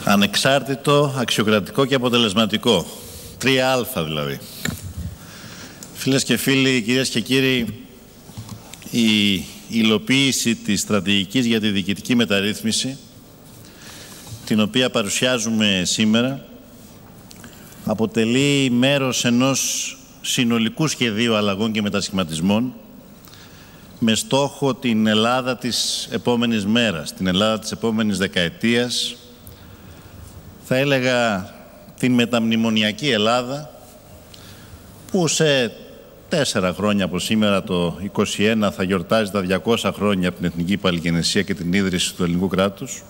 Ανεξάρτητο, αξιοκρατικό και αποτελεσματικό. 3α δηλαδή. Φίλες και φίλοι, κυρίες και κύριοι, η υλοποίηση της στρατηγικής για τη διοικητική μεταρρύθμιση, την οποία παρουσιάζουμε σήμερα, αποτελεί μέρος ενός συνολικού σχεδίου αλλαγών και μετασχηματισμών με στόχο την Ελλάδα της επόμενης μέρας, την Ελλάδα της επόμενης δεκαετίας, θα έλεγα την μεταμνημονιακή Ελλάδα, που σε 4 χρόνια από σήμερα, το 2021, θα γιορτάζει τα 200 χρόνια από την Εθνική Παλιγενεσία και την ίδρυση του ελληνικού κράτους.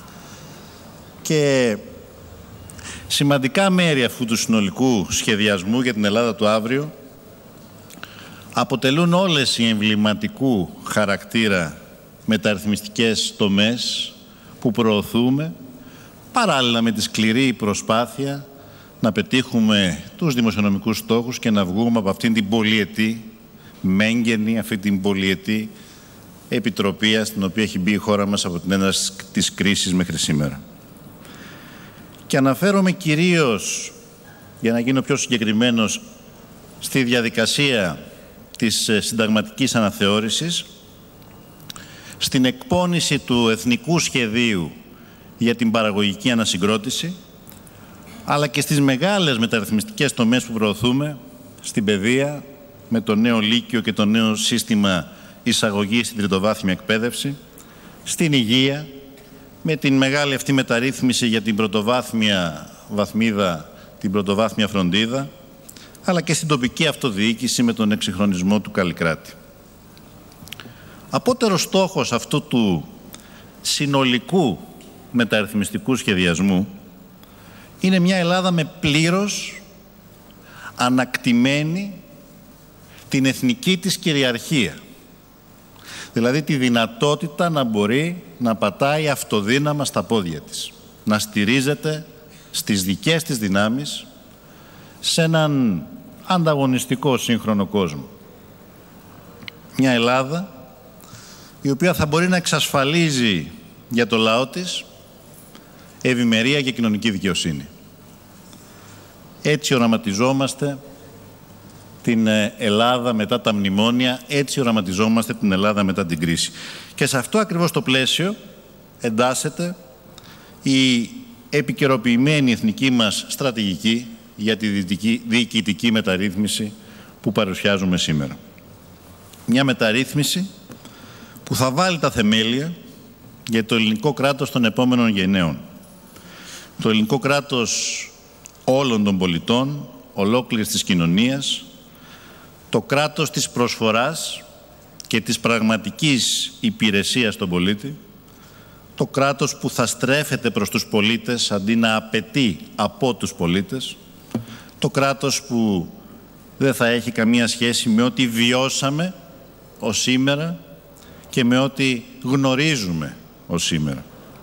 Και σημαντικά μέρη αυτού του συνολικού σχεδιασμού για την Ελλάδα του αύριο αποτελούν όλες οι εμβληματικού χαρακτήρα μεταρρυθμιστικές τομές που προωθούμε, παράλληλα με τη σκληρή προσπάθεια να πετύχουμε τους δημοσιονομικούς στόχους και να βγούμε από αυτήν την πολυετή μέγενη, αυτή την πολυετή επιτροπή στην οποία έχει μπει η χώρα μας από την έναρξη της κρίσης μέχρι σήμερα. Και αναφέρομαι κυρίως, για να γίνω πιο συγκεκριμένος, στη διαδικασία της συνταγματικής αναθεώρησης, στην εκπόνηση του Εθνικού Σχεδίου για την παραγωγική ανασυγκρότηση, αλλά και στις μεγάλες μεταρρυθμιστικές τομές που προωθούμε, στην παιδεία, με το νέο Λύκειο και το νέο σύστημα εισαγωγής στην τριτοβάθμια εκπαίδευση, στην υγεία, με την μεγάλη αυτή μεταρρύθμιση για την πρωτοβάθμια βαθμίδα, την πρωτοβάθμια φροντίδα, αλλά και στην τοπική αυτοδιοίκηση με τον εξυγχρονισμό του Καλλικράτη. Απότερος στόχος αυτού του συνολικού μεταρρυθμιστικού σχεδιασμού είναι μια Ελλάδα με πλήρως ανακτημένη την εθνική της κυριαρχία. Δηλαδή τη δυνατότητα να μπορεί να πατάει αυτοδύναμα στα πόδια της, να στηρίζεται στις δικές της δυνάμεις σε έναν ανταγωνιστικό σύγχρονο κόσμο. Μια Ελλάδα η οποία θα μπορεί να εξασφαλίζει για το λαό της ευημερία και κοινωνική δικαιοσύνη. Έτσι οραματιζόμαστε την Ελλάδα μετά τα μνημόνια, έτσι οραματιζόμαστε την Ελλάδα μετά την κρίση. Και σε αυτό ακριβώς το πλαίσιο εντάσσεται η επικαιροποιημένη εθνική μας στρατηγική για τη διοικητική μεταρρύθμιση που παρουσιάζουμε σήμερα. Μια μεταρρύθμιση που θα βάλει τα θεμέλια για το ελληνικό κράτος των επόμενων γενναίων. Το ελληνικό κράτος όλων των πολιτών, ολόκληρης της κοινωνίας, το κράτος της προσφοράς και της πραγματικής υπηρεσίας στον πολίτη, το κράτος που θα στρέφεται προς τους πολίτες αντί να απαιτεί από τους πολίτες, το κράτος που δεν θα έχει καμία σχέση με ό,τι βιώσαμε ως σήμερα και με ό,τι γνωρίζουμε ως σήμερα.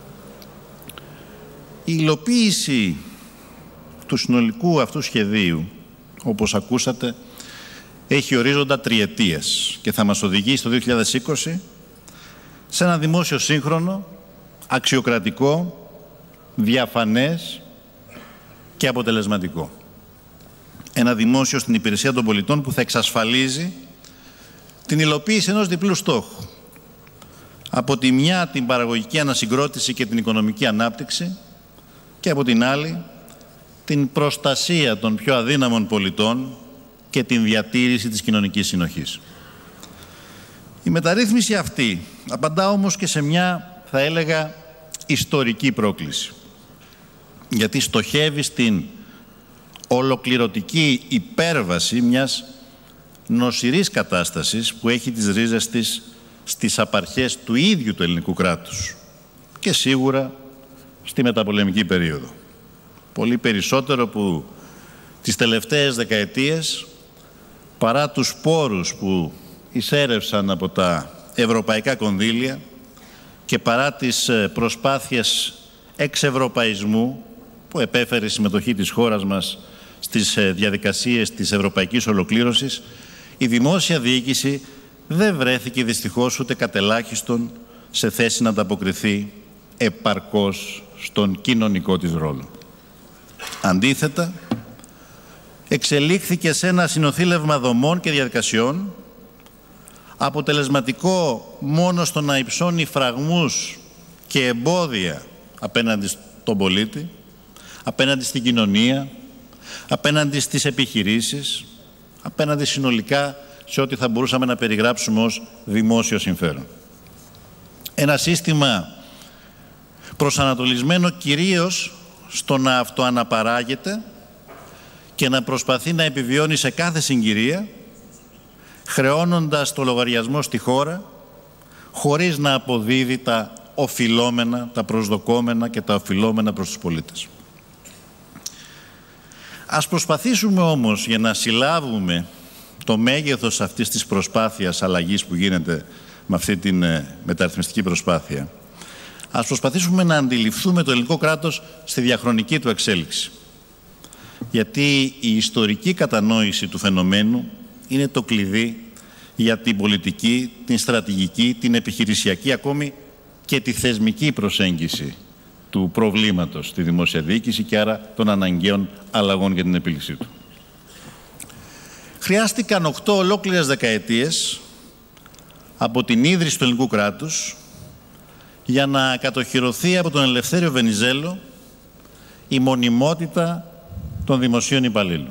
Η υλοποίηση του συνολικού αυτού σχεδίου, όπως ακούσατε, έχει ορίζοντα τριετίες και θα μας οδηγήσει το 2020 σε ένα δημόσιο σύγχρονο, αξιοκρατικό, διαφανές και αποτελεσματικό. Ένα δημόσιο στην υπηρεσία των πολιτών που θα εξασφαλίζει την υλοποίηση ενός διπλού στόχου. Από τη μια την παραγωγική ανασυγκρότηση και την οικονομική ανάπτυξη και από την άλλη την προστασία των πιο αδύναμων πολιτών και την διατήρηση της κοινωνικής συνοχής. Η μεταρρύθμιση αυτή απαντά όμως και σε μια, θα έλεγα, ιστορική πρόκληση. Γιατί στοχεύει στην ολοκληρωτική υπέρβαση μιας νοσηρής κατάστασης που έχει τις ρίζες της στις απαρχές του ίδιου του ελληνικού κράτους και σίγουρα στη μεταπολεμική περίοδο. Πολύ περισσότερο που τις τελευταίες δεκαετίες, παρά τους πόρους που εισέρευσαν από τα ευρωπαϊκά κονδύλια και παρά τις προσπάθειες εξευρωπαϊσμού που επέφερε η συμμετοχή της χώρας μας στις διαδικασίες της ευρωπαϊκής ολοκλήρωσης, η δημόσια διοίκηση δεν βρέθηκε δυστυχώς ούτε κατ' ελάχιστον σε θέση να ανταποκριθεί επαρκώς στον κοινωνικό της ρόλο. Αντίθετα, εξελίχθηκε σε ένα συνοθήλευμα δομών και διαδικασιών, αποτελεσματικό μόνο στο να υψώνει φραγμούς και εμπόδια απέναντι στον πολίτη, απέναντι στην κοινωνία, απέναντι στις επιχειρήσεις, απέναντι συνολικά σε ό,τι θα μπορούσαμε να περιγράψουμε ως δημόσιο συμφέρον. Ένα σύστημα προσανατολισμένο κυρίως στο να αυτοαναπαράγεται και να προσπαθεί να επιβιώνει σε κάθε συγκυρία, χρεώνοντας το λογαριασμό στη χώρα, χωρίς να αποδίδει τα οφειλόμενα, τα προσδοκόμενα και τα οφειλόμενα προς τους πολίτες. Ας προσπαθήσουμε όμως, για να συλλάβουμε το μέγεθος αυτής της προσπάθειας αλλαγής που γίνεται με αυτή την μεταρρυθμιστική προσπάθεια, ας προσπαθήσουμε να αντιληφθούμε το ελληνικό κράτος στη διαχρονική του εξέλιξη. Γιατί η ιστορική κατανόηση του φαινομένου είναι το κλειδί για την πολιτική, την στρατηγική, την επιχειρησιακή, ακόμη και τη θεσμική προσέγγιση του προβλήματος στη δημόσια διοίκηση και άρα των αναγκαίων αλλαγών για την επίλυσή του. Χρειάστηκαν 8 ολόκληρες δεκαετίες από την ίδρυση του ελληνικού κράτους για να κατοχυρωθεί από τον Ελευθέριο Βενιζέλο η μονιμότητα των δημοσίων υπαλλήλων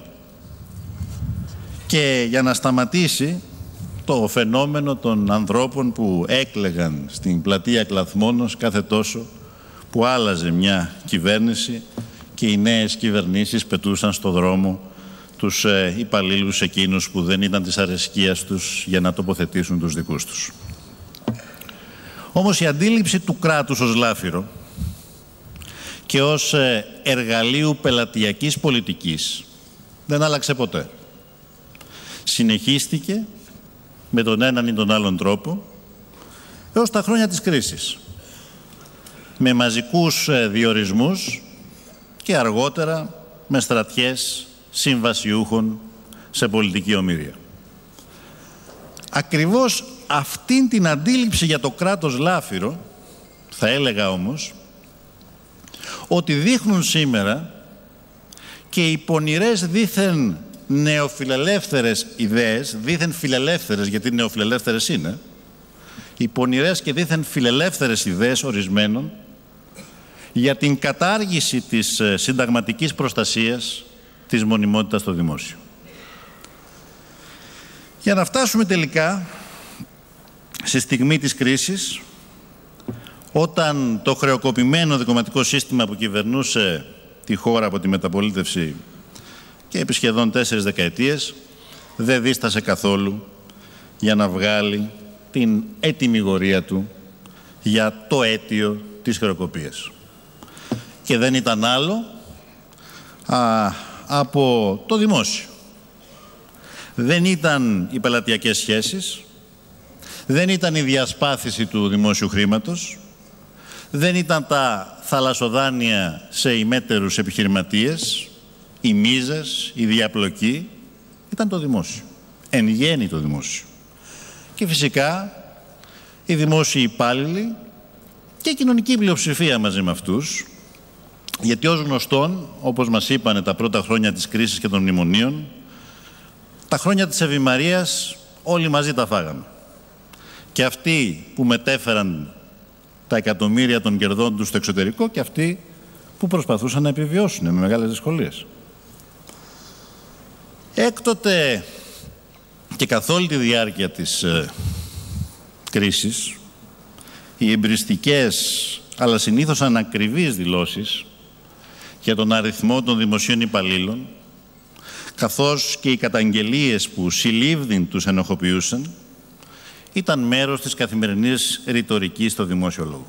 και για να σταματήσει το φαινόμενο των ανθρώπων που έκλαιγαν στην πλατεία Κλαθμόνος κάθε τόσο που άλλαζε μια κυβέρνηση και οι νέες κυβερνήσεις πετούσαν στο δρόμο τους υπαλλήλους εκείνους που δεν ήταν της αρεσκίας τους για να τοποθετήσουν τους δικούς τους. Όμως η αντίληψη του κράτους ως λάφυρο και ως εργαλείου πελατειακής πολιτικής δεν άλλαξε ποτέ. Συνεχίστηκε με τον έναν ή τον άλλον τρόπο έως τα χρόνια της κρίσης, με μαζικούς διορισμούς και αργότερα με στρατιές συμβασιούχων σε πολιτική ομήρεια. Ακριβώς αυτήν την αντίληψη για το κράτος λάφυρο, θα έλεγα όμως, ότι δείχνουν σήμερα και οι πονηρές δήθεν νεοφιλελεύθερες ιδέες, δήθεν φιλελεύθερες γιατί νεοφιλελεύθερες είναι, οι πονηρές και δήθεν φιλελεύθερες ιδέες ορισμένων για την κατάργηση της συνταγματικής προστασίας της μονιμότητας στο δημόσιο. Για να φτάσουμε τελικά στη στιγμή της κρίσης, όταν το χρεοκοπημένο δικομματικό σύστημα που κυβερνούσε τη χώρα από τη μεταπολίτευση και επί σχεδόν 4 δεκαετίες δεν δίστασε καθόλου για να βγάλει την ετυμηγορία του για το αίτιο της χρεοκοπίας. Και δεν ήταν άλλο από το δημόσιο. Δεν ήταν οι πελατειακές σχέσεις, δεν ήταν η διασπάθηση του δημόσιου χρήματος, δεν ήταν τα θαλασσοδάνεια σε ημέτερους επιχειρηματίες, οι μίζες, η διαπλοκή, ήταν το δημόσιο. Εν γέννη το δημόσιο. Και φυσικά οι δημόσιοι υπάλληλοι και η κοινωνική πλειοψηφία μαζί με αυτούς, γιατί ως γνωστόν, όπως μας είπανε τα πρώτα χρόνια της κρίσης και των μνημονίων, τα χρόνια της ευημαρίας όλοι μαζί τα φάγαμε. Και αυτοί που μετέφεραν τα εκατομμύρια των κερδών τους στο εξωτερικό και αυτοί που προσπαθούσαν να επιβιώσουν με μεγάλες δυσκολίες. Έκτοτε και καθ' όλη τη διάρκεια της κρίσης, οι εμπριστικές αλλά συνήθως ανακριβείς δηλώσεις για τον αριθμό των δημοσίων υπαλλήλων, καθώς και οι καταγγελίες που συλλήβδην τους ενοχοποιούσαν, ήταν μέρος της καθημερινής ρητορικής στο δημόσιο λόγο.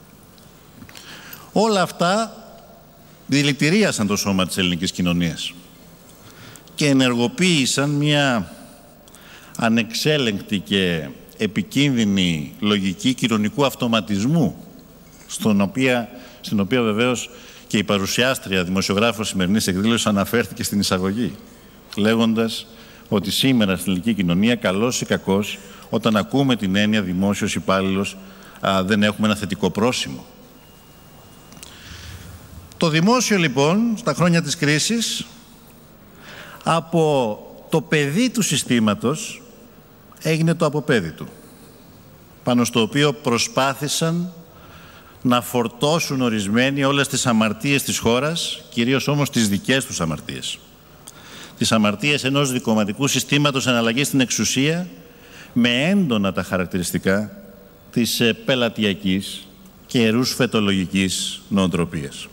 Όλα αυτά δηλητηρίασαν το σώμα της ελληνικής κοινωνίας και ενεργοποίησαν μια ανεξέλεγκτη και επικίνδυνη λογική κοινωνικού αυτοματισμού, στην οποία βεβαίως και η παρουσιάστρια δημοσιογράφος σημερινής εκδήλωσης αναφέρθηκε στην εισαγωγή, λέγοντας ότι σήμερα στην ελληνική κοινωνία, καλός ή κακός, όταν ακούμε την έννοια δημόσιος υπάλληλος, δεν έχουμε ένα θετικό πρόσημο. Το δημόσιο λοιπόν στα χρόνια της κρίσης από το παιδί του συστήματος έγινε το αποπέδι του, πάνω στο οποίο προσπάθησαν να φορτώσουν ορισμένοι όλες τις αμαρτίες της χώρας, κυρίως όμως τις δικές τους αμαρτίες. Τις αμαρτίες ενός δικομματικού συστήματος εναλλαγής στην εξουσία με έντονα τα χαρακτηριστικά της πελατειακής και ρουσφετολογικής νοοτροπίας.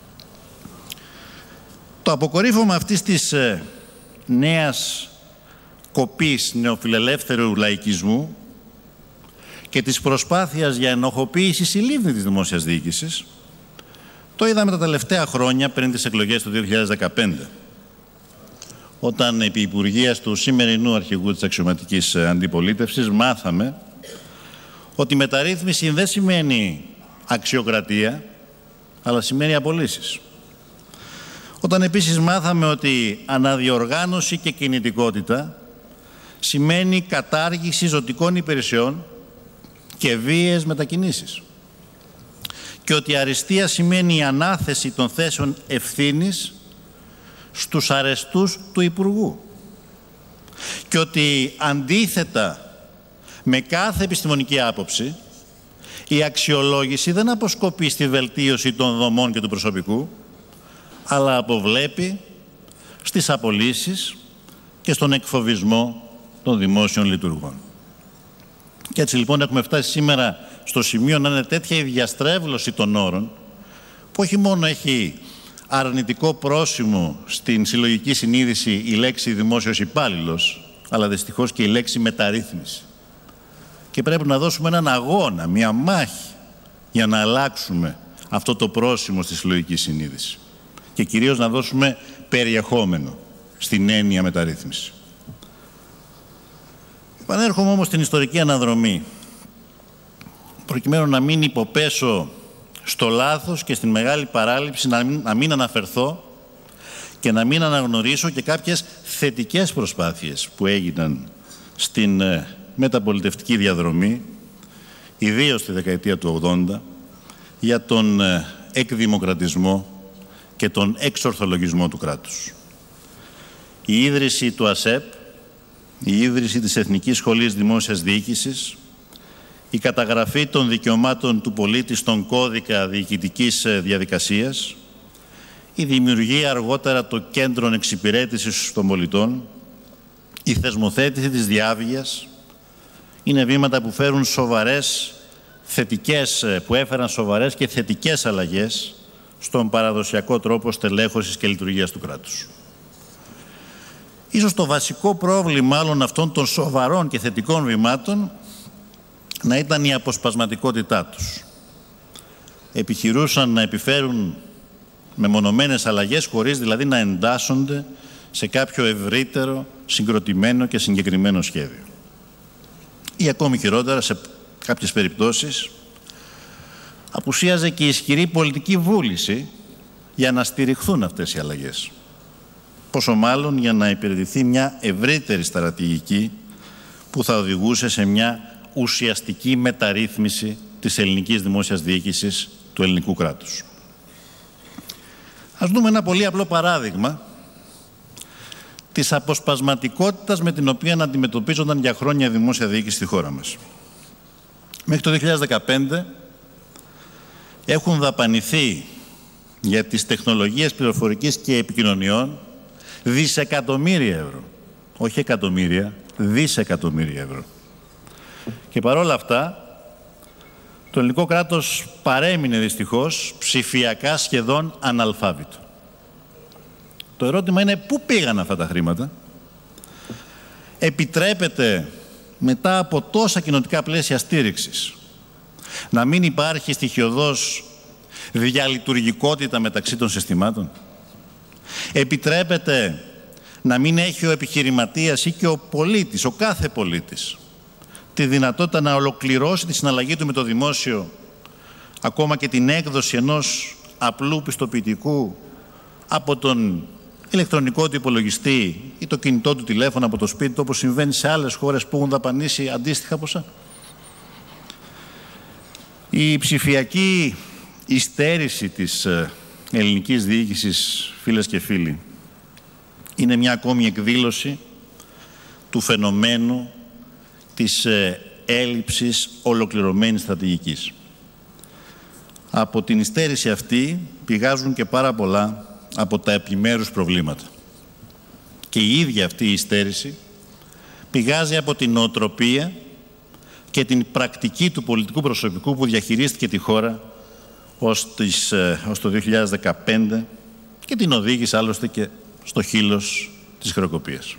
Το αποκορύφωμα αυτής της νέας κοπής νεοφιλελεύθερου λαϊκισμού και της προσπάθειας για ενοχοποίηση συλλήβδη της δημόσιας διοίκησης το είδαμε τα τελευταία χρόνια πριν τις εκλογές του 2015, όταν επί υπουργείας του σημερινού αρχηγού της αξιωματικής αντιπολίτευσης μάθαμε ότι η μεταρρύθμιση δεν σημαίνει αξιοκρατία, αλλά σημαίνει απολύσεις. Όταν επίσης μάθαμε ότι αναδιοργάνωση και κινητικότητα σημαίνει κατάργηση ζωτικών υπηρεσιών και βίαιες μετακινήσεις. Και ότι αριστεία σημαίνει η ανάθεση των θέσεων ευθύνης στους αρεστούς του Υπουργού. Και ότι αντίθετα με κάθε επιστημονική άποψη, η αξιολόγηση δεν αποσκοπεί στη βελτίωση των δομών και του προσωπικού, αλλά αποβλέπει στις απολύσεις και στον εκφοβισμό των δημόσιων λειτουργών. Και έτσι λοιπόν έχουμε φτάσει σήμερα στο σημείο να είναι τέτοια η διαστρέβλωση των όρων, που όχι μόνο έχει αρνητικό πρόσημο στην συλλογική συνείδηση η λέξη δημόσιος υπάλληλος, αλλά δυστυχώς και η λέξη μεταρρύθμιση. Και πρέπει να δώσουμε έναν αγώνα, μια μάχη, για να αλλάξουμε αυτό το πρόσημο στη συλλογική συνείδηση. Και κυρίως να δώσουμε περιεχόμενο στην έννοια μεταρρύθμιση. Επανέρχομαι όμως στην ιστορική αναδρομή, προκειμένου να μην υποπέσω στο λάθος και στην μεγάλη παράληψη να μην αναφερθώ και να μην αναγνωρίσω και κάποιες θετικές προσπάθειες που έγιναν στην μεταπολιτευτική διαδρομή, ιδίως στη δεκαετία του 80, για τον εκδημοκρατισμό και τον εξορθολογισμό του κράτους. Η ίδρυση του ΑΣΕΠ, η ίδρυση της Εθνικής Σχολής Δημόσιας Διοίκησης, η καταγραφή των δικαιωμάτων του πολίτη στον κώδικα διοικητικής διαδικασίας, η δημιουργία αργότερα των κέντρων εξυπηρέτησης των πολιτών, η θεσμοθέτηση της διάβγειας, είναι βήματα που φέρουν έφεραν σοβαρές και θετικές αλλαγές στον παραδοσιακό τρόπο στελέχωσης και λειτουργίας του κράτους. Ίσως το βασικό πρόβλημα όλων αυτών των σοβαρών και θετικών βημάτων να ήταν η αποσπασματικότητά τους. Επιχειρούσαν να επιφέρουν μεμονωμένες αλλαγές, χωρίς δηλαδή να εντάσσονται σε κάποιο ευρύτερο, συγκροτημένο και συγκεκριμένο σχέδιο. Ή ακόμη χειρότερα, σε κάποιες περιπτώσεις, απουσίαζε και η ισχυρή πολιτική βούληση για να στηριχθούν αυτές οι αλλαγές. Πόσο μάλλον για να υπηρετηθεί μια ευρύτερη στρατηγική που θα οδηγούσε σε μια ουσιαστική μεταρρύθμιση της ελληνικής δημόσιας διοίκησης του ελληνικού κράτους. Ας δούμε ένα πολύ απλό παράδειγμα της αποσπασματικότητας με την οποία αντιμετωπίζονταν για χρόνια η δημόσια διοίκηση στη χώρα μας. Μέχρι το 2015 έχουν δαπανηθεί για τις τεχνολογίες πληροφορικής και επικοινωνιών δισεκατομμύρια ευρώ. Όχι εκατομμύρια, δισεκατομμύρια ευρώ. Και παρόλα αυτά, το ελληνικό κράτος παρέμεινε δυστυχώς ψηφιακά σχεδόν αναλφάβητο. Το ερώτημα είναι πού πήγαν αυτά τα χρήματα. Επιτρέπεται μετά από τόσα κοινοτικά πλαίσια στήριξης να μην υπάρχει στοιχειωδώς διαλειτουργικότητα μεταξύ των συστημάτων. Επιτρέπεται να μην έχει ο επιχειρηματίας ή και ο πολίτης, ο κάθε πολίτης, τη δυνατότητα να ολοκληρώσει τη συναλλαγή του με το δημόσιο, ακόμα και την έκδοση ενός απλού πιστοποιητικού από τον ηλεκτρονικό του υπολογιστή ή το κινητό του τηλέφωνο από το σπίτι του, όπως συμβαίνει σε άλλες χώρες που έχουν δαπανίσει αντίστοιχα ποσά. Η ψηφιακή υστέρηση της ελληνικής διοίκησης, φίλες και φίλοι, είναι μια ακόμη εκδήλωση του φαινομένου της έλλειψης ολοκληρωμένης στρατηγικής. Από την υστέρηση αυτή πηγάζουν και πάρα πολλά από τα επιμέρους προβλήματα. Και η ίδια αυτή η υστέρηση πηγάζει από την νοοτροπία και την πρακτική του πολιτικού προσωπικού που διαχειρίστηκε τη χώρα ως το 2015 και την οδήγησε άλλωστε και στο χείλος της χρεοκοπίας.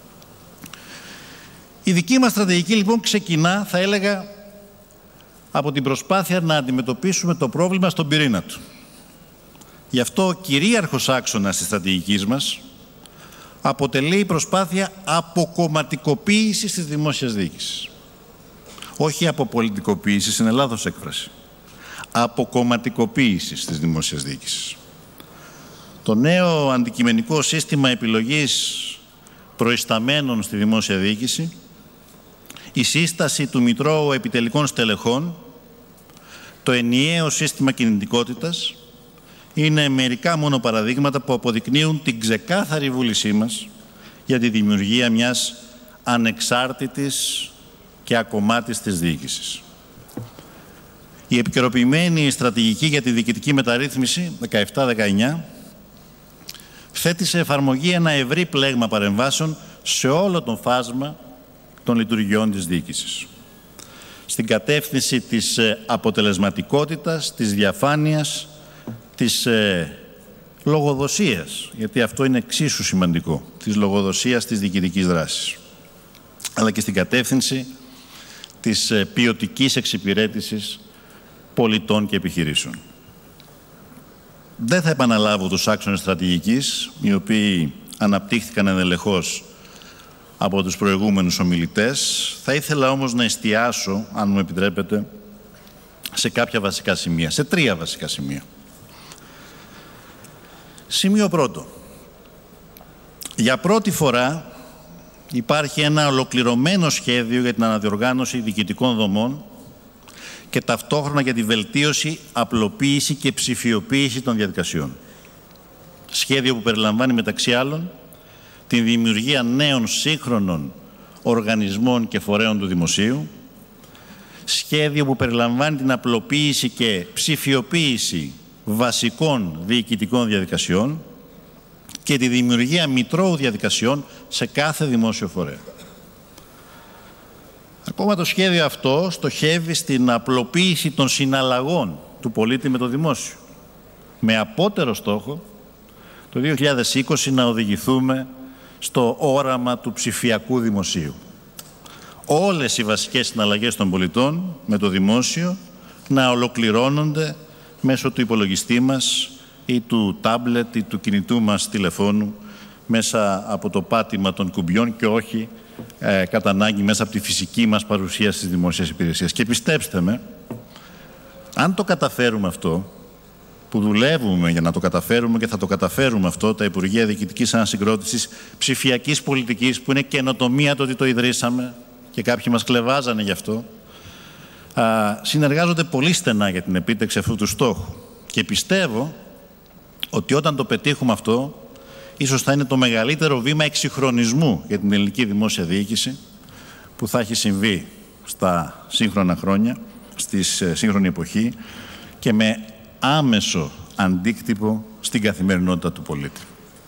Η δική μας στρατηγική λοιπόν ξεκινά, θα έλεγα, από την προσπάθεια να αντιμετωπίσουμε το πρόβλημα στον πυρήνα του. Γι' αυτό ο κυρίαρχος άξονας της στρατηγικής μας αποτελεί η προσπάθεια αποκομματικοποίησης της δημόσιας διοίκησης. Όχι αποπολιτικοποίησης, είναι λάθος έκφραση. Αποκομματικοποίησης της δημόσιας διοίκησης. Το νέο αντικειμενικό σύστημα επιλογής προϊσταμένων στη δημόσια διοίκηση, η σύσταση του Μητρώου Επιτελικών Στελεχών, το ενιαίο σύστημα κινητικότητας, είναι μερικά μόνο παραδείγματα που αποδεικνύουν την ξεκάθαρη βούλησή μας για τη δημιουργία μιας ανεξάρτητης και ακομμάτιστης διοίκησης. Η επικαιροποιημένη στρατηγική για τη διοικητική μεταρρύθμιση 17-19 θέτει σε εφαρμογή ένα ευρύ πλέγμα παρεμβάσεων σε όλο το φάσμα των λειτουργιών της διοίκησης. Στην κατεύθυνση της αποτελεσματικότητας, της διαφάνειας, της λογοδοσίας, γιατί αυτό είναι εξίσου σημαντικό, της λογοδοσίας της διοικητικής δράσης, αλλά και στην κατεύθυνση της ποιοτικής εξυπηρέτησης πολιτών και επιχειρήσεων. Δεν θα επαναλάβω τους άξονες στρατηγικής, οι οποίοι αναπτύχθηκαν ενδελεχώς από τους προηγούμενους ομιλητές. Θα ήθελα όμως να εστιάσω, αν μου επιτρέπετε, σε κάποια βασικά σημεία, σε 3 βασικά σημεία. Σημείο πρώτο. Για πρώτη φορά υπάρχει ένα ολοκληρωμένο σχέδιο για την αναδιοργάνωση διοικητικών δομών και ταυτόχρονα για τη βελτίωση, απλοποίηση και ψηφιοποίηση των διαδικασιών. Σχέδιο που περιλαμβάνει μεταξύ άλλων την δημιουργία νέων σύγχρονων οργανισμών και φορέων του δημοσίου, σχέδιο που περιλαμβάνει την απλοποίηση και ψηφιοποίηση βασικών διοικητικών διαδικασιών και τη δημιουργία μητρώου διαδικασιών σε κάθε δημόσιο φορέα. Ακόμα το σχέδιο αυτό στοχεύει στην απλοποίηση των συναλλαγών του πολίτη με το δημόσιο, με απότερο στόχο το 2020 να οδηγηθούμε στο όραμα του ψηφιακού δημοσίου. Όλες οι βασικές συναλλαγές των πολιτών με το δημόσιο να ολοκληρώνονται μέσω του υπολογιστή μας ή του τάμπλετ ή του κινητού μας τηλεφώνου μέσα από το πάτημα των κουμπιών και όχι κατά ανάγκη μέσα από τη φυσική μας παρουσία στις δημόσιες υπηρεσίες. Και πιστέψτε με, αν το καταφέρουμε αυτό, που δουλεύουμε για να το καταφέρουμε και θα το καταφέρουμε αυτό, τα Υπουργεία Διοικητικής Ανασυγκρότησης Ψηφιακής Πολιτικής, που είναι καινοτομία το ότι το ιδρύσαμε και κάποιοι μας κλεβάζανε γι' αυτό, συνεργάζονται πολύ στενά για την επίτευξη αυτού του στόχου. Και πιστεύω ότι όταν το πετύχουμε αυτό, ίσως θα είναι το μεγαλύτερο βήμα εξυγχρονισμού για την ελληνική δημόσια διοίκηση που θα έχει συμβεί στα σύγχρονα χρόνια, στη σύγχρονη εποχή και με άμεσο αντίκτυπο στην καθημερινότητα του πολίτη.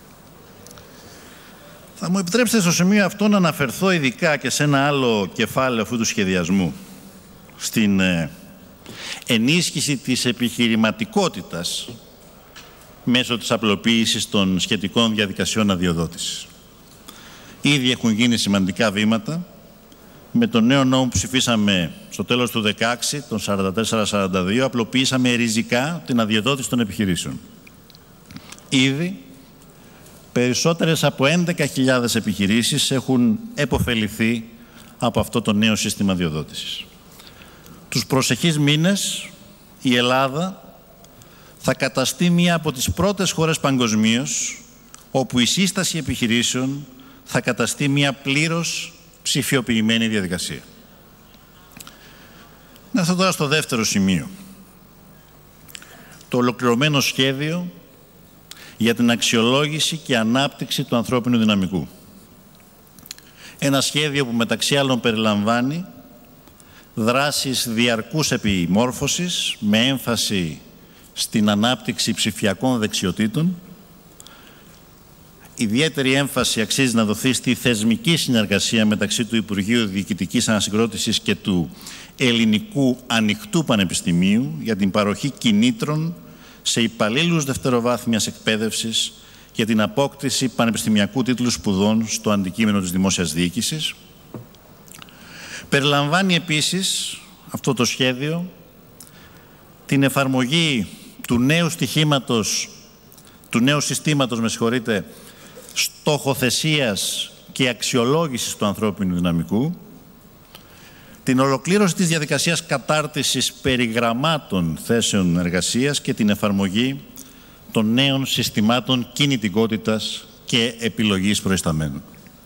Θα μου επιτρέψετε στο σημείο αυτό να αναφερθώ ειδικά και σε ένα άλλο κεφάλαιο αυτού του σχεδιασμού, στην ενίσχυση της επιχειρηματικότητας μέσω της απλοποίησης των σχετικών διαδικασιών αδειοδότησης. Ήδη έχουν γίνει σημαντικά βήματα. Με τον νέο νόμο που ψηφίσαμε στο τέλος του 2016, τον 44-42, απλοποιήσαμε ριζικά την αδειοδότηση των επιχειρήσεων. Ήδη περισσότερες από 11.000 επιχειρήσεις έχουν επωφεληθεί από αυτό το νέο σύστημα αδειοδότησης. Τους προσεχείς μήνες η Ελλάδα θα καταστεί μία από τις πρώτες χώρες παγκοσμίως όπου η σύσταση επιχειρήσεων θα καταστεί μία πλήρως ψηφιοποιημένη διαδικασία. Να έρθω τώρα στο δεύτερο σημείο. Το ολοκληρωμένο σχέδιο για την αξιολόγηση και ανάπτυξη του ανθρώπινου δυναμικού. Ένα σχέδιο που μεταξύ άλλων περιλαμβάνει δράσεις διαρκούς επιμόρφωσης με έμφαση στην ανάπτυξη ψηφιακών δεξιοτήτων. Ιδιαίτερη έμφαση αξίζει να δοθεί στη θεσμική συνεργασία μεταξύ του Υπουργείου Διοικητικής Ανασυγκρότησης και του Ελληνικού Ανοιχτού Πανεπιστημίου για την παροχή κινήτρων σε υπαλλήλους δευτεροβάθμιας εκπαίδευσης για την απόκτηση πανεπιστημιακού τίτλου σπουδών στο αντικείμενο της δημόσιας διοίκησης. Περιλαμβάνει επίσης αυτό το σχέδιο την εφαρμογή του νέου συστήματος στοχοθεσίας και αξιολόγησης του ανθρώπινου δυναμικού, την ολοκλήρωση της διαδικασίας κατάρτισης περιγραμμάτων θέσεων εργασίας και την εφαρμογή των νέων συστημάτων κινητικότητας και επιλογής προϊσταμένων.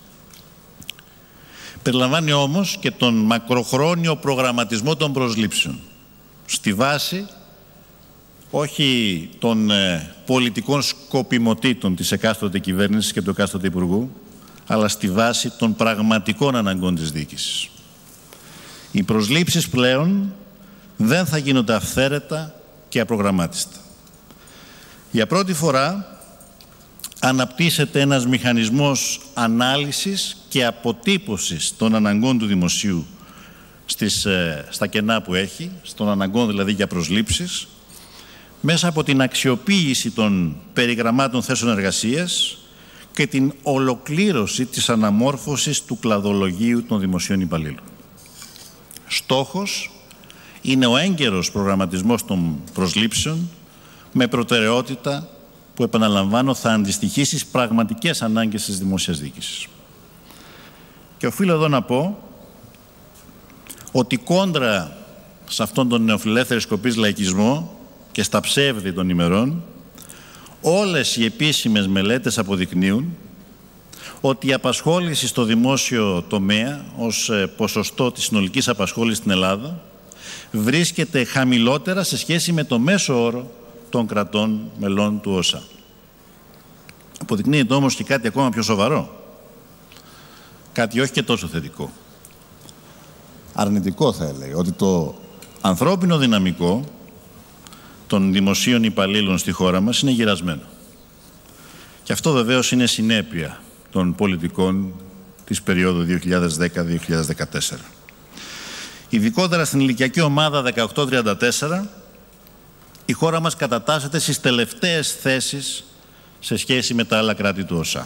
Περιλαμβάνει όμως και τον μακροχρόνιο προγραμματισμό των προσλήψεων, στη βάση όχι των πολιτικών σκοπιμοτήτων της εκάστοτε κυβέρνησης και του εκάστοτε υπουργού, αλλά στη βάση των πραγματικών αναγκών της διοίκησης. Οι προσλήψεις πλέον δεν θα γίνονται αυθαίρετα και απρογραμμάτιστα. Για πρώτη φορά αναπτύσσεται ένας μηχανισμός ανάλυσης και αποτύπωσης των αναγκών του δημοσίου στα κενά που έχει, των αναγκών δηλαδή για προσλήψεις, μέσα από την αξιοποίηση των περιγραμμάτων θέσεων εργασίας και την ολοκλήρωση της αναμόρφωσης του κλαδολογίου των δημοσίων υπαλλήλων. Στόχος είναι ο έγκαιρος προγραμματισμός των προσλήψεων με προτεραιότητα που, επαναλαμβάνω, θα αντιστοιχεί στις πραγματικές ανάγκες της δημόσιας διοίκησης. Και οφείλω εδώ να πω ότι κόντρα σε αυτόν τον νεοφιλελεύθερη σκοπής λαϊκισμό και στα ψεύδη των ημερών, όλες οι επίσημες μελέτες αποδεικνύουν ότι η απασχόληση στο δημόσιο τομέα ως ποσοστό της συνολικής απασχόλησης στην Ελλάδα βρίσκεται χαμηλότερα σε σχέση με το μέσο όρο των κρατών μελών του ΩΣΑ. Αποδεικνύεται όμως και κάτι ακόμα πιο σοβαρό. Κάτι όχι και τόσο θετικό. Αρνητικό θα έλεγα, ότι το ανθρώπινο δυναμικό των δημοσίων υπαλλήλων στη χώρα μας είναι γυρασμένο. Και αυτό βεβαίως είναι συνέπεια των πολιτικών της περίοδου 2010-2014. Ειδικότερα στην ηλικιακή ομάδα 18-34, η χώρα μας κατατάσσεται στις τελευταίες θέσεις σε σχέση με τα άλλα κράτη του ΩΣΑ.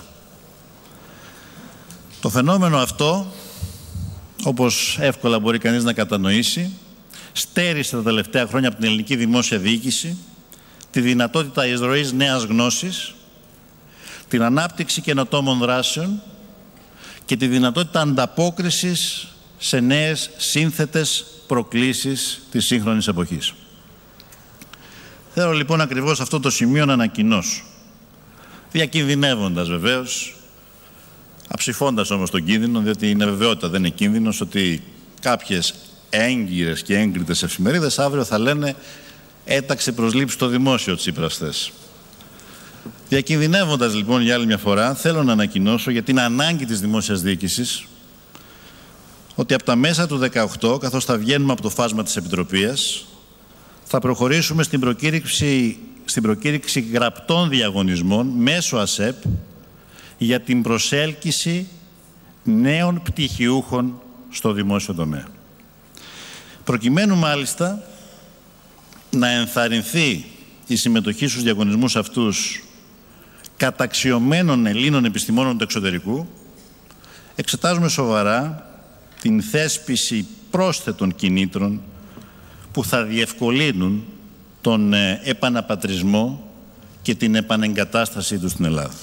Το φαινόμενο αυτό, όπως εύκολα μπορεί κανείς να κατανοήσει, στέρισε τα τελευταία χρόνια από την ελληνική δημόσια διοίκηση τη δυνατότητα εισρωής νέας γνώσης, την ανάπτυξη καινοτόμων δράσεων και τη δυνατότητα ανταπόκρισης σε νέες σύνθετες προκλήσεις της σύγχρονης εποχής. Θέλω λοιπόν ακριβώς αυτό το σημείο να ανακοινώσω, διακινδυνεύοντας βεβαίως, αψηφώντας όμως τον κίνδυνο, διότι είναι βεβαιότητα, δεν είναι κίνδυνος, ότι κάποιες έγκυρες και έγκριτες εφημερίδες αύριο θα λένε έταξε προσλήψεις στο δημόσιο Τσίπρας χθες. Διακινδυνεύοντας λοιπόν για άλλη μια φορά, θέλω να ανακοινώσω για την ανάγκη της δημόσιας διοίκησης ότι από τα μέσα του 2018, καθώς θα βγαίνουμε από το φάσμα της Επιτροπίας, θα προχωρήσουμε στην προκήρυξη γραπτών διαγωνισμών μέσω ΑΣΕΠ για την προσέλκυση νέων πτυχιούχων στο δημόσιο τομέα. Προκειμένου μάλιστα να ενθαρρυνθεί η συμμετοχή στους διαγωνισμούς αυτούς καταξιωμένων Ελλήνων επιστημόνων του εξωτερικού, εξετάζουμε σοβαρά την θέσπιση πρόσθετων κινήτρων που θα διευκολύνουν τον επαναπατρισμό και την επανεγκατάστασή τους στην Ελλάδα.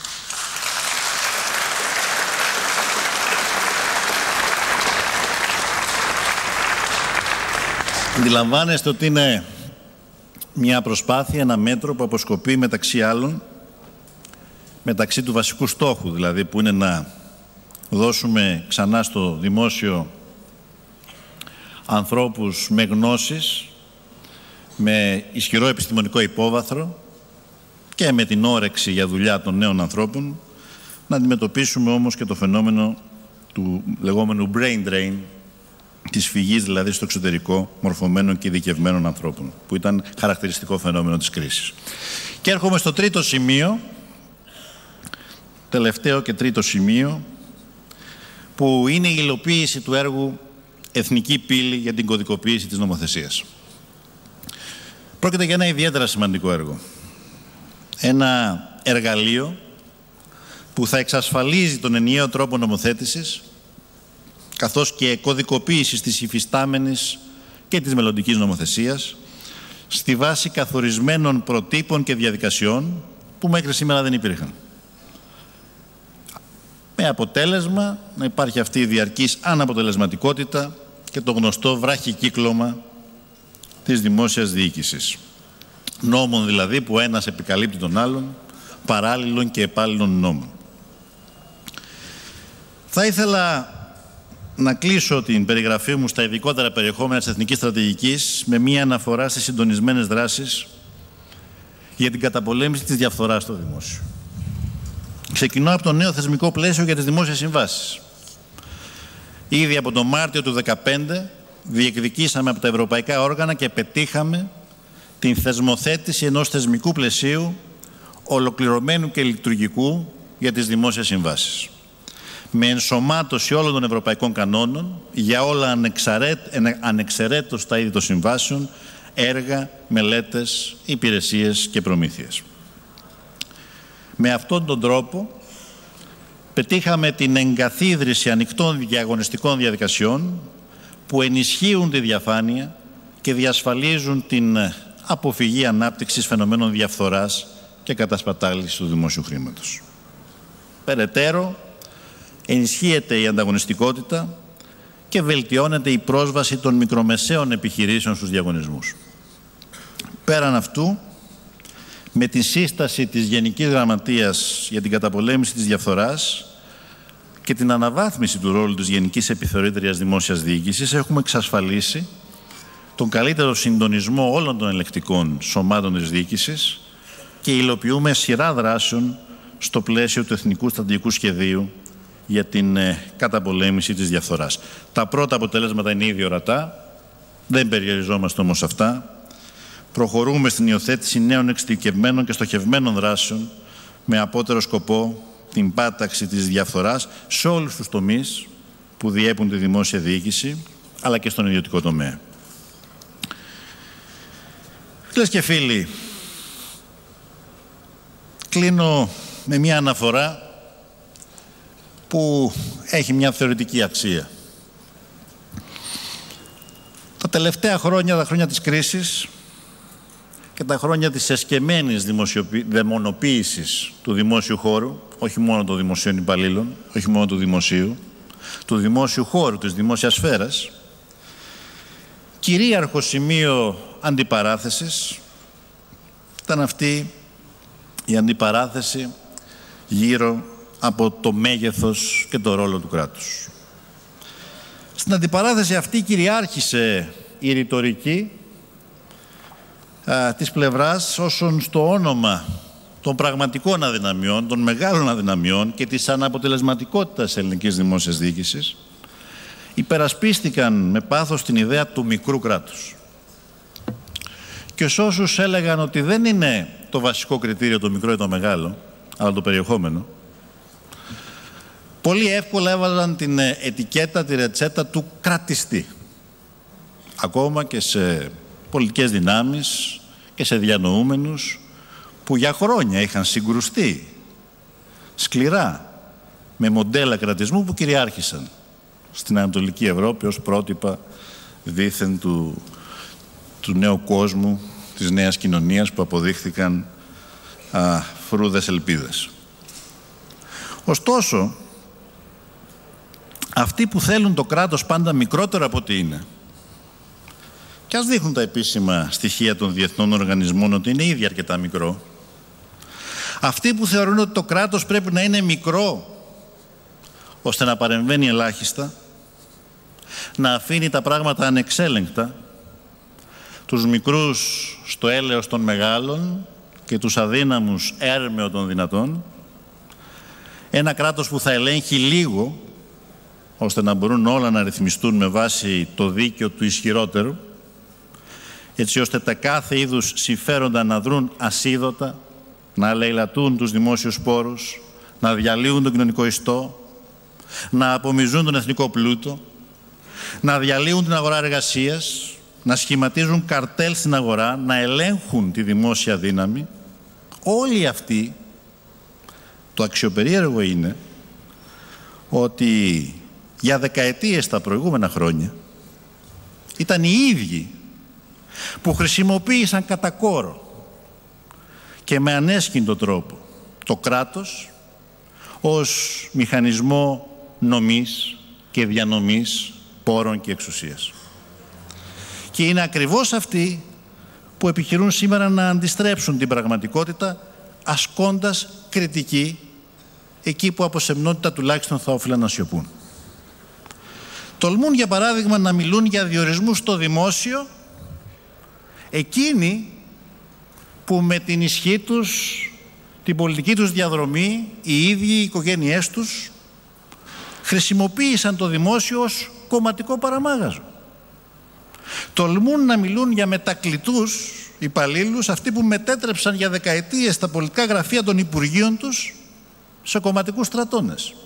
Αντιλαμβάνεστε ότι είναι μια προσπάθεια, ένα μέτρο που αποσκοπεί μεταξύ άλλων, μεταξύ του βασικού στόχου δηλαδή, που είναι να δώσουμε ξανά στο δημόσιο ανθρώπους με γνώσεις, με ισχυρό επιστημονικό υπόβαθρο και με την όρεξη για δουλειά των νέων ανθρώπων, να αντιμετωπίσουμε όμως και το φαινόμενο του λεγόμενου brain drain, της φυγής δηλαδή στο εξωτερικό μορφωμένων και ειδικευμένων ανθρώπων, που ήταν χαρακτηριστικό φαινόμενο της κρίσης. Και έρχομαι στο τρίτο σημείο, τελευταίο και τρίτο σημείο, που είναι η υλοποίηση του έργου Εθνική Πύλη για την κωδικοποίηση της νομοθεσίας. Πρόκειται για ένα ιδιαίτερα σημαντικό έργο. Ένα εργαλείο που θα εξασφαλίζει τον ενιαίο τρόπο νομοθέτησης, καθώς και κωδικοποίησης της υφιστάμενης και της μελλοντικής νομοθεσίας, στη βάση καθορισμένων προτύπων και διαδικασιών που μέχρι σήμερα δεν υπήρχαν. Με αποτέλεσμα να υπάρχει αυτή η διαρκής αναποτελεσματικότητα και το γνωστό βράχικύκλωμα της δημόσιας διοίκησης. Νόμων δηλαδή που ένας επικαλύπτει τον άλλον, παράλληλων και επάλληλων νόμων. Θα ήθελα να κλείσω την περιγραφή μου στα ειδικότερα περιεχόμενα της Εθνικής Στρατηγικής με μία αναφορά στις συντονισμένες δράσεις για την καταπολέμηση της διαφθοράς στο δημόσιο. Ξεκινώ από το νέο θεσμικό πλαίσιο για τις δημόσιες συμβάσεις. Ήδη από τον Μάρτιο του 2015 διεκδικήσαμε από τα ευρωπαϊκά όργανα και πετύχαμε την θεσμοθέτηση ενός θεσμικού πλαισίου ολοκληρωμένου και λειτουργικού για τις δημόσιες συμβάσεις, με ενσωμάτωση όλων των ευρωπαϊκών κανόνων για όλα ανεξαιρέτως τα είδη των συμβάσεων, έργα, μελέτες, υπηρεσίες και προμήθειες. Με αυτόν τον τρόπο πετύχαμε την εγκαθίδρυση ανοιχτών διαγωνιστικών διαδικασιών που ενισχύουν τη διαφάνεια και διασφαλίζουν την αποφυγή ανάπτυξης φαινομένων διαφθοράς και κατασπατάλησης του δημόσιου χρήματος. Περαιτέρω, ενισχύεται η ανταγωνιστικότητα και βελτιώνεται η πρόσβαση των μικρομεσαίων επιχειρήσεων στους διαγωνισμούς. Πέραν αυτού, με τη σύσταση της Γενικής Γραμματείας για την καταπολέμηση της διαφθοράς και την αναβάθμιση του ρόλου της Γενικής Επιθεωρήτριας Δημόσιας Διοίκησης, έχουμε εξασφαλίσει τον καλύτερο συντονισμό όλων των ελεκτικών σωμάτων της διοίκησης και υλοποιούμε σειρά δράσεων στο πλαίσιο του Εθνικού Στρατηγικού Σχεδίου για την καταπολέμηση της διαφθοράς. Τα πρώτα αποτελέσματα είναι ήδη ορατά, δεν περιοριζόμαστε όμως σε αυτά. Προχωρούμε στην υιοθέτηση νέων εξειδικευμένων και στοχευμένων δράσεων με απότερο σκοπό την πάταξη της διαφθοράς σε όλους τους τομείς που διέπουν τη δημόσια διοίκηση, αλλά και στον ιδιωτικό τομέα. Φίλες και φίλοι, κλείνω με μια αναφορά που έχει μια θεωρητική αξία. Τα τελευταία χρόνια, τα χρόνια της κρίσης και τα χρόνια της εσκεμμένης δαιμονοποίησης του δημόσιου χώρου, όχι μόνο των δημοσίων υπαλλήλων, όχι μόνο του δημόσιου χώρου, της δημόσιας σφαίρας, κυρίαρχο σημείο αντιπαράθεσης ήταν αυτή η αντιπαράθεση γύρω από το μέγεθος και το ρόλο του κράτους. Στην αντιπαράθεση αυτή κυριάρχησε η ρητορική της πλευράς όσων στο όνομα των πραγματικών αδυναμιών, των μεγάλων αδυναμιών και της αναποτελεσματικότητας ελληνικής δημόσιας διοίκησης υπερασπίστηκαν με πάθος την ιδέα του μικρού κράτους. Και σε όσους έλεγαν ότι δεν είναι το βασικό κριτήριο το μικρό ή το μεγάλο, αλλά το περιεχόμενο, πολύ εύκολα έβαλαν την ετικέτα, τη ρετσέτα του κρατιστή. Ακόμα και σε πολιτικές δυνάμεις και σε διανοούμενους που για χρόνια είχαν συγκρουστεί σκληρά με μοντέλα κρατισμού που κυριάρχησαν στην Ανατολική Ευρώπη ως πρότυπα δήθεν του νέου κόσμου, της νέας κοινωνίας που αποδείχθηκαν φρούδες ελπίδες. Ωστόσο, αυτοί που θέλουν το κράτος πάντα μικρότερο από ό,τι είναι, και ας δείχνουν τα επίσημα στοιχεία των διεθνών οργανισμών ότι είναι ήδη αρκετά μικρό, αυτοί που θεωρούν ότι το κράτος πρέπει να είναι μικρό ώστε να παρεμβαίνει ελάχιστα, να αφήνει τα πράγματα ανεξέλεγκτα, τους μικρούς στο έλεος των μεγάλων, και τους αδύναμους έρμεο των δυνατών, ένα κράτος που θα ελέγχει λίγο, ώστε να μπορούν όλα να ρυθμιστούν με βάση το δίκαιο του ισχυρότερου, έτσι ώστε τα κάθε είδους συμφέροντα να δρουν ασίδωτα, να αλεηλατούν τους δημόσιους πόρους, να διαλύουν τον κοινωνικό ιστό, να απομυζούν τον εθνικό πλούτο, να διαλύουν την αγορά εργασίας, να σχηματίζουν καρτέλ στην αγορά, να ελέγχουν τη δημόσια δύναμη. Όλοι αυτοί, το αξιοπερίεργο είναι ότι για δεκαετίες τα προηγούμενα χρόνια ήταν οι ίδιοι που χρησιμοποίησαν κατά κόρο και με ανέσχυντο τρόπο το κράτος ως μηχανισμό νομής και διανομής πόρων και εξουσίας. Και είναι ακριβώς αυτοί που επιχειρούν σήμερα να αντιστρέψουν την πραγματικότητα ασκώντας κριτική εκεί που από σεμνότητα τουλάχιστον θα οφείλαν να σιωπούν. Τολμούν για παράδειγμα να μιλούν για διορισμούς στο δημόσιο εκείνοι που με την ισχύ τους, την πολιτική τους διαδρομή, οι ίδιοι οι οικογένειές τους χρησιμοποίησαν το δημόσιο ως κομματικό παραμάγαζο. Τολμούν να μιλούν για μετακλητούς υπαλλήλους, αυτοί που μετέτρεψαν για δεκαετίες τα πολιτικά γραφεία των υπουργείων τους σε κομματικούς στρατώνες.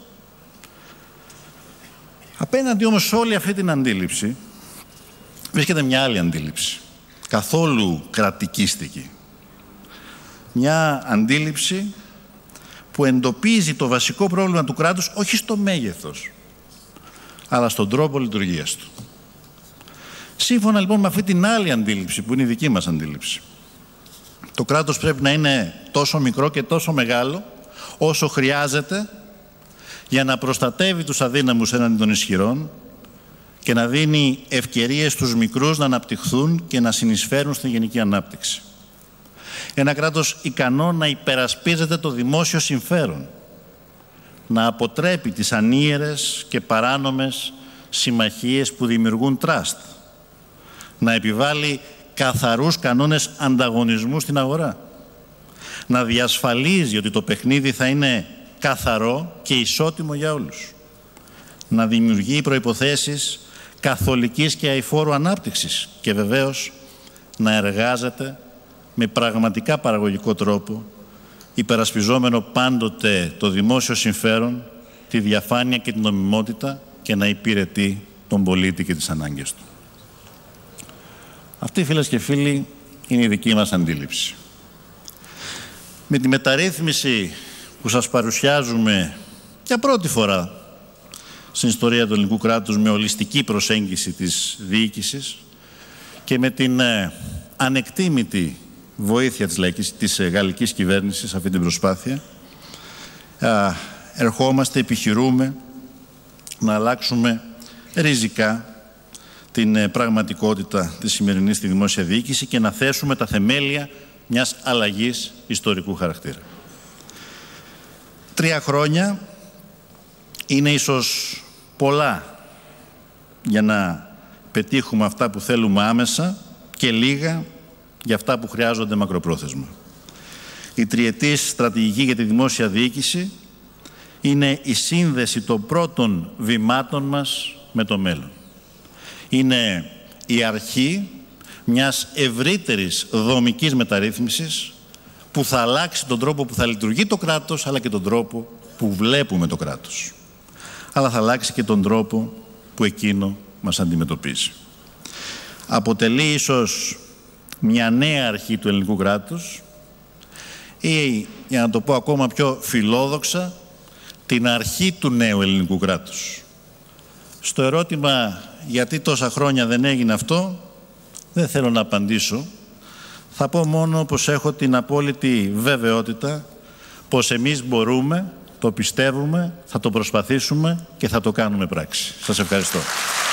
Απέναντι όμως σε όλη αυτή την αντίληψη βρίσκεται μια άλλη αντίληψη, καθόλου κρατικίστικη. Μια αντίληψη που εντοπίζει το βασικό πρόβλημα του κράτους όχι στο μέγεθος, αλλά στον τρόπο λειτουργίας του. Σύμφωνα λοιπόν με αυτή την άλλη αντίληψη, που είναι η δική μας αντίληψη, το κράτος πρέπει να είναι τόσο μικρό και τόσο μεγάλο όσο χρειάζεται για να προστατεύει τους αδύναμους έναντι των ισχυρών και να δίνει ευκαιρίες στους μικρούς να αναπτυχθούν και να συνεισφέρουν στην γενική ανάπτυξη. Ένα κράτος ικανό να υπερασπίζεται το δημόσιο συμφέρον, να αποτρέπει τις ανίερες και παράνομες συμμαχίες που δημιουργούν τραστ, να επιβάλλει καθαρούς κανόνες ανταγωνισμού στην αγορά, να διασφαλίζει ότι το παιχνίδι θα είναι καθαρό και ισότιμο για όλους, να δημιουργεί προϋποθέσεις καθολικής και αειφόρου ανάπτυξης και βεβαίως να εργάζεται με πραγματικά παραγωγικό τρόπο, υπερασπιζόμενο πάντοτε το δημόσιο συμφέρον, τη διαφάνεια και την νομιμότητα και να υπηρετεί τον πολίτη και τις ανάγκες του. Αυτή, φίλες και φίλοι, είναι η δική μας αντίληψη. Με τη μεταρρύθμιση που σας παρουσιάζουμε για πρώτη φορά στην ιστορία του ελληνικού κράτους με ολιστική προσέγγιση της διοίκησης και με την ανεκτήμητη βοήθεια της γαλλικής κυβέρνησης σε αυτή την προσπάθεια, ερχόμαστε, επιχειρούμε να αλλάξουμε ριζικά την πραγματικότητα της σημερινής στη δημόσια διοίκηση και να θέσουμε τα θεμέλια μιας αλλαγής ιστορικού χαρακτήρα. 3 χρόνια είναι ίσως πολλά για να πετύχουμε αυτά που θέλουμε άμεσα και λίγα για αυτά που χρειάζονται μακροπρόθεσμα. Η τριετής στρατηγική για τη δημόσια διοίκηση είναι η σύνδεση των πρώτων βημάτων μας με το μέλλον. Είναι η αρχή μιας ευρύτερης δομικής μεταρρύθμισης που θα αλλάξει τον τρόπο που θα λειτουργεί το κράτος, αλλά και τον τρόπο που βλέπουμε το κράτος. Αλλά θα αλλάξει και τον τρόπο που εκείνο μας αντιμετωπίζει. Αποτελεί ίσως μια νέα αρχή του ελληνικού κράτους ή, για να το πω ακόμα πιο φιλόδοξα, την αρχή του νέου ελληνικού κράτους. Στο ερώτημα γιατί τόσα χρόνια δεν έγινε αυτό, δεν θέλω να απαντήσω. Θα πω μόνο πως έχω την απόλυτη βεβαιότητα πως εμείς μπορούμε, το πιστεύουμε, θα το προσπαθήσουμε και θα το κάνουμε πράξη. Σας ευχαριστώ.